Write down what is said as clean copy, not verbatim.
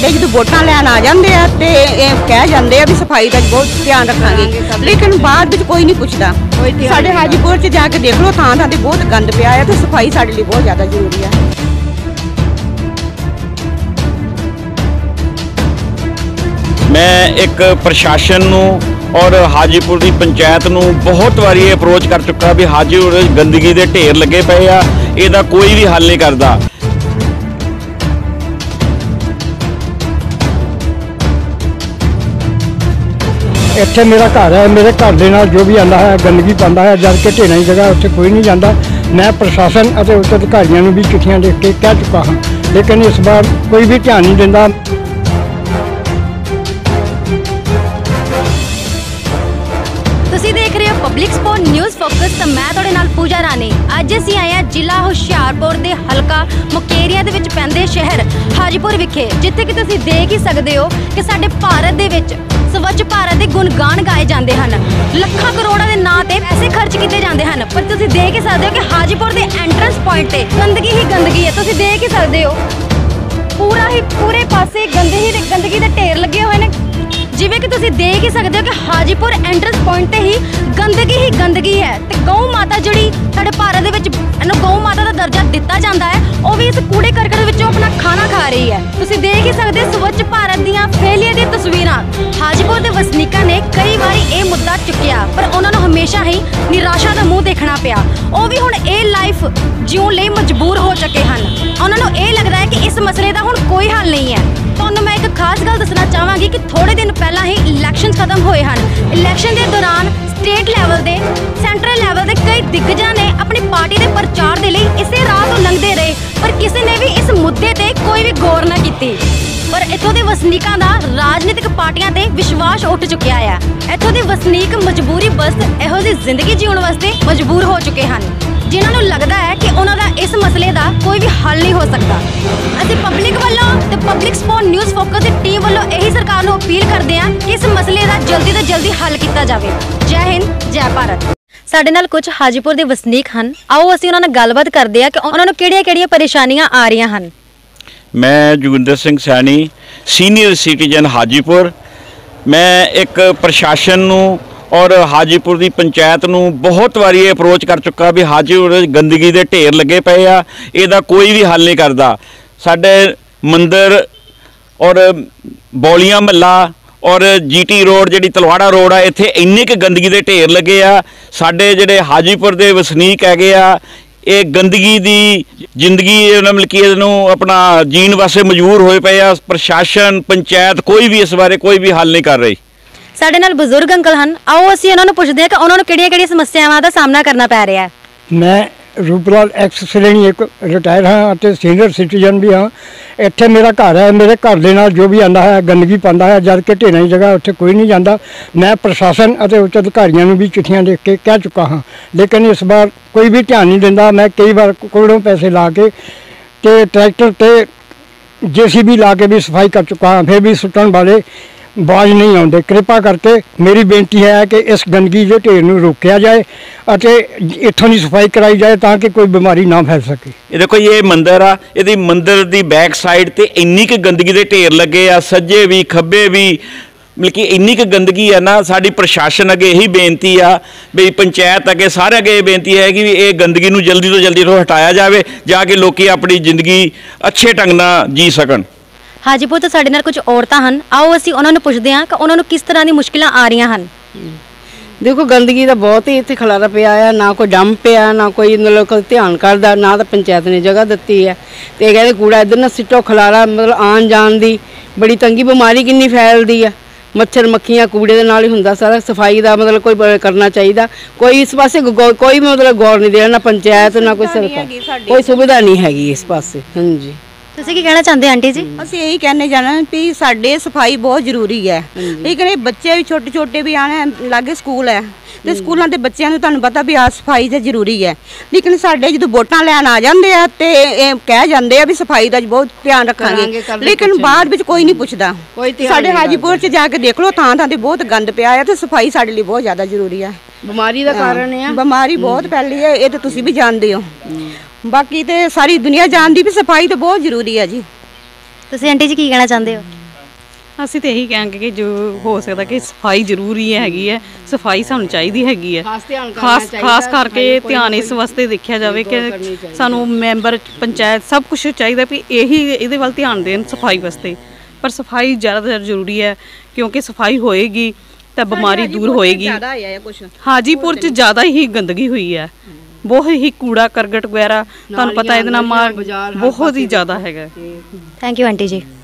ਸਾਡੇ ਜਦੋਂ ਵੋਟਾਂ ਲੈਣ ਆ ਜਾਂਦੇ ਆ ਤੇ ਇਹ ਕਹਿ ਜਾਂਦੇ ਆ ਵੀ ਸਫਾਈ ਦਾ ਬਹੁਤ ਧਿਆਨ ਰੱਖਾਂਗੇ, ਲੇਕਿਨ ਬਾਅਦ ਵਿੱਚ ਕੋਈ ਨਹੀਂ ਪੁੱਛਦਾ। ਸਾਡੇ ਹਾਜੀਪੁਰ 'ਚ ਜਾ ਕੇ ਦੇਖ ਲਓ, ਥਾਂ ਥਾਂ ਤੇ ਬਹੁਤ ਗੰਦ ਪਿਆ ਆ ਤੇ ਸਫਾਈ ਸਾਡੇ ਲਈ ਬਹੁਤ ਜ਼ਿਆਦਾ ਜ਼ਰੂਰੀ ਆ। मैं एक प्रशासन नूं और हाजीपुर की पंचायत नूं बहुत बारी अप्रोच कर चुका भी हाजीपुर गंदगी के ढेर लगे पे आ, इहदा कोई भी हल नहीं करता। इत्थे मेरा घर है, मेरे घर के नाल जो भी आंदा है गंदगी पाता है, जबकि ढेर की जगह उत्थे कोई नहीं जाता। मैं प्रशासन और उच्च अधिकारियों को भी चिट्ठियां लिख के कह चुका हाँ, लेकिन इस बार कोई भी ध्यान नहीं देता। ਤੁਸੀਂ ਦੇਖ ਰਹੇ ਹੋ ਪਬਲਿਕ ਸਪੋਰਟ ਨਿਊਜ਼ ਫੋਕਸ ਤੇ ਮੈਂ ਤੁਹਾਡੇ ਨਾਲ ਪੂਜਾ ਰਾਣੀ। ਅੱਜ ਅਸੀਂ ਆਏ ਹਾਂ ਜ਼ਿਲ੍ਹਾ ਹੁਸ਼ਿਆਰਪੁਰ ਦੇ ਹਲਕਾ ਮੁਕੇਰੀਆਂ ਦੇ ਵਿੱਚ ਪੈਂਦੇ ਸ਼ਹਿਰ ਹਾਜੀਪੁਰ ਵਿਖੇ, ਜਿੱਥੇ ਕਿ ਤੁਸੀਂ ਦੇਖ ਹੀ ਸਕਦੇ ਹੋ ਕਿ ਸਾਡੇ ਭਾਰਤ ਦੇ ਵਿੱਚ ਸਵੱਛ ਭਾਰਤ ਦੇ ਗੁਣਗਾਨ ਗਾਏ ਜਾਂਦੇ ਹਨ। ਲੱਖਾਂ ਕਰੋੜਾਂ ਦੇ ਨਾਂ ਤੇ ਪੈਸੇ ਖਰਚ ਕੀਤੇ ਜਾਂਦੇ ਹਨ, ਪਰ ਤੁਸੀਂ ਦੇਖ ਹੀ ਸਕਦੇ ਹੋ ਕਿ ਹਾਜੀਪੁਰ ਦੇ ਐਂਟਰੈਂਸ ਪੁਆਇੰਟ ਤੇ ਗੰਦਗੀ ਹੀ ਗੰਦਗੀ ਹੈ। ਤੁਸੀਂ ਦੇਖ ਹੀ ਸਕਦੇ ਹੋ ਪੂਰੇ ਪਾਸੇ ਗੰਦਗੀ ਦੇ ਢੇਰ ਲੱਗੇ ਹੋਏ ਨੇ। ਜਿਵੇਂ ਕਿ ਤੁਸੀਂ ਦੇਖ ਹੀ ਸਕਦੇ ਹੋ ਕਿ ਹਾਜੀਪੁਰ ਐਂਟਰੈਂਸ ਪੁਆਇੰਟ ਤੇ ਹੀ ਗੰਦਗੀ ਹੈ ਤੇ ਗਊ ਮਾਤਾ ਜਿਹੜੀ ਸਾਡੇ ਭਾਰਤ ਦੇ ਵਿੱਚ ਇਹਨੂੰ ਗਊ ਮਾਤਾ ਦਾ ਦਰਜਾ ਦਿੱਤਾ ਜਾਂਦਾ ਹੈ, ਉਹ ਵੀ ਇਸ ਕੂੜੇ ਕਰਕਟ ਵਿੱਚੋਂ ਆਪਣਾ ਖਾਣਾ ਖਾ ਰਹੀ ਹੈ। ਤੁਸੀਂ ਦੇਖ ਹੀ ਸਕਦੇ ਹੋ ਸਵੱਛ ਭਾਰਤ ਦੀਆਂ ਫੇਲੀਆਂ ਦੀਆਂ ਤਸਵੀਰਾਂ। ਹਾਜੀਪੁਰ ਦੇ ਵਸਨੀਕਾਂ ਨੇ ਕਈ ਵਾਰੀ ਇਹ ਮੁੱਦਾ ਚੁੱਕਿਆ, ਪਰ ਉਹਨਾਂ ਨੂੰ ਹਮੇਸ਼ਾ ਹੀ ਨਿਰਾਸ਼ਾ ਦਾ ਮੂੰਹ ਦੇਖਣਾ ਪਿਆ। ਉਹ ਵੀ ਹੁਣ ਇਹ ਲਾਈਫ ਜਿਉਣ ਲਈ ਮਜਬੂਰ ਹੋ ਚੁੱਕੇ ਹਨ। ਉਹਨਾਂ ਨੂੰ ਇਹ ਲੱਗਦਾ ਹੈ ਕਿ ਇਸ ਮਸਲੇ ਦਾ ਹੁਣ ਕੋਈ ਹੱਲ ਨਹੀਂ ਹੈ। ਤੁਹਾਨੂੰ ਮੈਂ ਇੱਕ ਖਾਸ ਗੱਲ ਦੱਸਣਾ ਚਾਹਾਂਗੀ ਕਿ ਥੋੜੇ ਦਿਨ ਪਹਿਲਾਂ ਹੀ ਇਲੈਕਸ਼ਨ ਖਤਮ ਹੋਏ ਹਨ। ਇਲੈਕਸ਼ਨ ਦੇ ਦੌਰਾਨ ਸਟੇਟ ਲੈਵਲ ਦੇ ਸੈਂਟਰਲ ਲੈਵਲ ਦੇ ਕਈ ਦਿੱਗਜਾਂ ਨੇ ਆਪਣੀ ਪਾਰਟੀ ਦੇ ਪ੍ਰਚਾਰ ਦੇ ਲਈ ਇਸੇ ਰਾਹ ਤੋਂ ਲੰਘਦੇ ਰਹੇ, ਪਰ ਕਿਸੇ ਨੇ ਵੀ ਇਸ ਮੁੱਦੇ ਤੇ ਕੋਈ ਵੀ ਗੌਰ ਨਾ ਕੀਤੀ। ਪਰ ਇੱਥੋਂ ਦੇ ਵਸਨੀਕਾਂ ਦਾ ਰਾਜਨੀਤਿਕ ਪਾਰਟੀਆਂ ਤੇ ਵਿਸ਼ਵਾਸ ਉੱਠ ਚੁੱਕਿਆ ਹੈ। ਇੱਥੋਂ ਦੇ ਵਸਨੀਕ ਮਜਬੂਰੀ ਬਸ ਇਹੋ ਜਿਹੀ ਜ਼ਿੰਦਗੀ ਜਿਉਣ ਵਾਸਤੇ ਮਜਬੂਰ ਹੋ ਚੁੱਕੇ ਹਨ, ਜਿਨ੍ਹਾਂ ਨੂੰ ਲੱਗਦਾ ਹੈ ਕਿ ਉਹਨਾਂ ਦਾ ਇਸ ਮਸਲੇ ਦਾ ਕੋਈ ਵੀ ਹੱਲ ਨਹੀਂ ਹੋ ਸਕਦਾ। ਅਸੀਂ ਪਬਲਿਕ ਵੱਲੋਂ ਤੇ ਪਬਲਿਕ ਸਪੋਰਟ ਨਿਊਜ਼ ਫੋਕਸ ਦੀ ਟੀਮ ਵੱਲੋਂ ਇਹੀ ਸਰਕਾਰ ਨੂੰ ਅਪੀਲ ਕਰਦੇ ਹਾਂ ਕਿ ਇਸ ਮਸਲੇ ਦਾ ਜਲਦੀ ਤੋਂ ਜਲਦੀ ਹੱਲ ਕੀਤਾ ਜਾਵੇ। ਜੈ ਹਿੰਦ, ਜੈ ਭਾਰਤ। ਸਾਡੇ ਨਾਲ ਕੁਝ ਹਾਜੀਪੁਰ ਦੇ ਵਸਨੀਕ ਹਨ, ਆਓ ਅਸੀਂ ਉਹਨਾਂ ਨਾਲ ਗੱਲਬਾਤ ਕਰਦੇ ਹਾਂ ਕਿ ਉਹਨਾਂ ਨੂੰ ਕਿਹੜੀਆਂ ਪਰੇਸ਼ਾਨੀਆਂ ਆ ਰਹੀਆਂ ਹਨ। मैं जोगिंदर सिंह सैनी, सीनियर सिटीजन हाजीपुर। मैं एक प्रशासन नूं और हाजीपुर की पंचायत नूं बहुत बारी अप्रोच कर चुका भी हाजीपुर गंदगी के ढेर लगे पे आ, इहदा कोई भी हल नहीं करता। साडे मंदिर और बौलियां महला और GT रोड जी तलवाड़ा रोड आ, इत्थे इन्नी क गंदगी के ढेर लगे आ। साडे जिहड़े हाजीपुर के वसनीक हैगे आ, ये गंदगी की जिंदगी मतलब कि अपना जीण वास्ते मजबूर होए पे आ। प्रशासन पंचायत कोई भी इस बारे कोई भी हल नहीं कर रही। ਸਾਡੇ ਨਾਲ ਬਜ਼ੁਰਗ ਅੰਕਲ ਹਨ, ਆਓ ਅਸੀਂ ਉਹਨਾਂ ਨੂੰ ਪੁੱਛਦੇ ਹਾਂ ਕਿ ਉਹਨਾਂ ਨੂੰ ਕਿਹੜੀਆਂ ਸਮੱਸਿਆਵਾਂ ਦਾ ਸਾਹਮਣਾ ਕਰਨਾ ਪੈ ਰਿਹਾ ਹੈ। मैं रूपलाल एक्स श्रेणी एक रिटायर हाँ और सीनियर सिटीजन भी हाँ। इत्थे मेरा घर है, मेरे घर के नाल जो भी आंदा है गंदगी पाता है, जबकि ढेर की जगह उत्थे कोई नहीं जाता। मैं प्रशासन और उच्च अधिकारियों को भी चिट्ठियां लिख के कह चुका हाँ, लेकिन इस बार कोई भी ध्यान नहीं देता। मैं कई बार करोड़ों पैसे ला के ट्रैक्टर ते JCB ला के भी सफाई कर चुका हाँ, फिर भी सुटन वाले बाज नहीं आते। कृपा करके मेरी बेनती है कि इस गंदगी के ढेर को रोकया जाए और इत्थों की सफाई कराई जाए ताकि कोई बीमारी ना फैल सके। ये देखो ये मंदिर आ, ये मंदिर की बैक साइड ते इन्नी क गंदगी के ढेर लगे आ, सज्जे भी खब्बे भी, मतलब कि इन्नी क गंदगी है ना। साडी प्रशासन अगे यही बेनती आ भी पंचायत अगे सारे अगे बेनती है कि ये गंदगी नूं जल्दी तो जल्दी हटाया जाए, जाके लोग अपनी जिंदगी अच्छे ढंग नाल जी सकन। ਹਾਜੀਪੁਰ ਤੋਂ ਸਾਡੇ ਨਾਲ ਕੁਝ ਔਰਤਾਂ ਹਨ, ਆਓ ਅਸੀਂ ਉਹਨਾਂ ਨੂੰ ਪੁੱਛਦੇ ਹਾਂ ਕਿ ਉਹਨਾਂ ਨੂੰ ਕਿਸ ਤਰ੍ਹਾਂ ਦੀ ਮੁਸ਼ਕਿਲਾਂ ਆ ਰਹੀਆਂ ਹਨ। देखो गंदगी का बहुत ही इत्थे खलारा पिया है, ना कोई डंप पिया, ना कोई मतलब कोई ध्यान करता, ना तो पंचायत ने जगह दी है। तो कहते कूड़ा इधर ना सिटो खलारा, मतलब आन जान की बड़ी तंगी, बीमारी कितनी फैलती है। मच्छर मक्खियां कूड़े दे नाल ही हुंदा सारा। सफाई का मतलब कोई करना चाहिए, कोई इस पासे कोई मतलब गौर नहीं दे रहा, ना पंचायत ना कोई सरकार, कोई सुविधा नहीं हैगी इस पासे। हाँ जी, ਤੁਸੀਂ ਕੀ ਕਹਿਣਾ ਚਾਹੁੰਦੇ ਆਂਟੀ ਜੀ? ਅਸੀਂ ਇਹੀ कहने जाना भी ਸਾਡੇ सफाई बहुत ਜ਼ਰੂਰੀ ਹੈ, ਲੇਕਿਨ ਇਹ ਬੱਚੇ ਵੀ ਛੋਟੇ ਵੀ ਆਣੇ ਲਾਗੇ ਸਕੂਲ ਹੈ ਤੇ ਸਕੂਲਾਂ ਦੇ ਬੱਚਿਆਂ ਨੂੰ ਤੁਹਾਨੂੰ ਪਤਾ ਵੀ ਆ ਸਫਾਈ ਤੇ ਜ਼ਰੂਰੀ ਹੈ, ਲੇਕਿਨ ਸਾਡੇ ਜਦੋਂ ਵੋਟਾਂ ਲੈਣ ਆ ਜਾਂਦੇ ਆ ਤੇ ਇਹ ਕਹਿ ਜਾਂਦੇ ਆ ਵੀ ਸਫਾਈ ਦਾ ਬਹੁਤ ਧਿਆਨ ਰੱਖਾਂਗੇ, ਲੇਕਿਨ ਬਾਅਦ ਵਿੱਚ ਕੋਈ ਨਹੀਂ ਪੁੱਛਦਾ। ਸਾਡੇ ਹਾਜੀਪੁਰ 'ਚ ਜਾ ਕੇ ਦੇਖ ਲਓ, ਥਾਂ ਥਾਂ ਤੇ ਬਹੁਤ ਗੰਦ ਪਿਆ ਆ ਤੇ ਸਫਾਈ ਸਾਡੇ ਲਈ ਬਹੁਤ ਜ਼ਿਆਦਾ ਜ਼ਰੂਰੀ ਹੈ। ਬਿਮਾਰੀ ਦਾ ਕਾਰਨ ਹੈ, ਬਿਮਾਰੀ ਬਹੁਤ ਫੈਲੀ ਹੈ, ਇਹ ਤਾਂ ਤੁਸੀਂ ਵੀ ਜਾਣਦੇ ਹੋ। ਬਾਕੀ ਤੇ ਸਾਰੀ ਦੁਨੀਆ ਜਾਣਦੀ ਵੀ ਸਫਾਈ ਤਾਂ ਬਹੁਤ ਜ਼ਰੂਰੀ ਹੈ ਜੀ। ਤੁਸੀਂ ਆਂਟੀ ਜੀ ਕੀ ਕਹਿਣਾ ਚਾਹੁੰਦੇ ਹੋ? ਅਸੀਂ ਤੇ ਇਹੀ ਕਹਾਂਗੇ ਕਿ ਜੋ ਹੋ ਸਕਦਾ ਕਿ ਸਫਾਈ ਜ਼ਰੂਰੀ ਹੈਗੀ ਹੈ, ਸਫਾਈ ਸਾਨੂੰ ਚਾਹੀਦੀ ਹੈਗੀ ਹੈ। ਖਾਸ ਕਰਕੇ ਧਿਆਨ ਇਸ ਵਾਸਤੇ ਦੇਖਿਆ ਜਾਵੇ ਕਿ ਸਾਨੂੰ ਮੈਂਬਰ ਪੰਚਾਇਤ ਸਭ ਕੁਝ ਚਾਹੀਦਾ ਵੀ ਇਹਦੇ ਵੱਲ ਧਿਆਨ ਦੇਣ ਸਫਾਈ ਵਾਸਤੇ। ਪਰ ਸਫਾਈ ਜ਼ਿਆਦਾਤਰ ਜ਼ਰੂਰੀ ਹੈ ਕਿਉਂਕਿ ਸਫਾਈ ਹੋਏਗੀ ਤਾਂ ਬਿਮਾਰੀ ਦੂਰ ਹੋਏਗੀ। ਹਾਜੀਪੁਰ 'ਚ ਜ਼ਿਆਦਾ ਹੀ ਗੰਦਗੀ ਹੋਈ ਹੈ, ਬਹੁਤ ਹੀ ਕੂੜਾ ਕਰਕਟ ਵਗੈਰਾ, ਤੁਹਾਨੂੰ ਪਤਾ ਇਹਦੇ ਨਾਲ ਬਹੁਤ ਹੀ ਜ਼ਿਆਦਾ ਹੈਗਾ। ਥੈਂਕ ਯੂ ਆਂਟੀ ਜੀ।